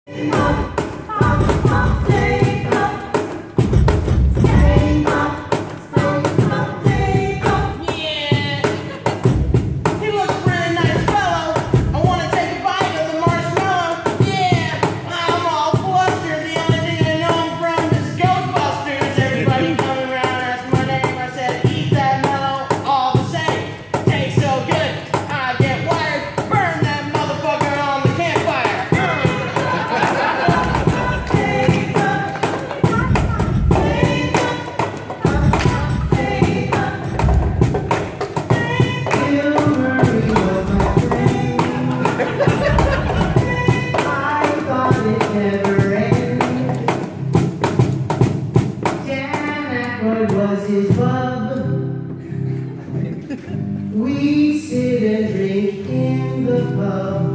We'd sit and drink in the pub.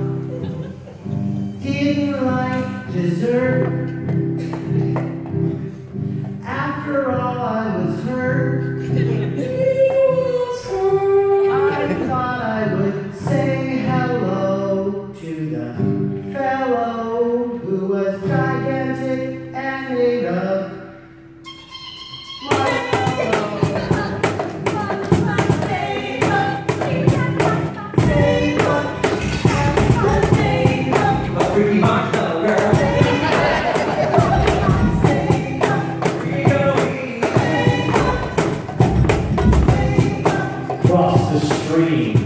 Didn't like dessert. After all, I was hurt. I thought I would say hello to the fellow who was gigantic and made of Cross the stream.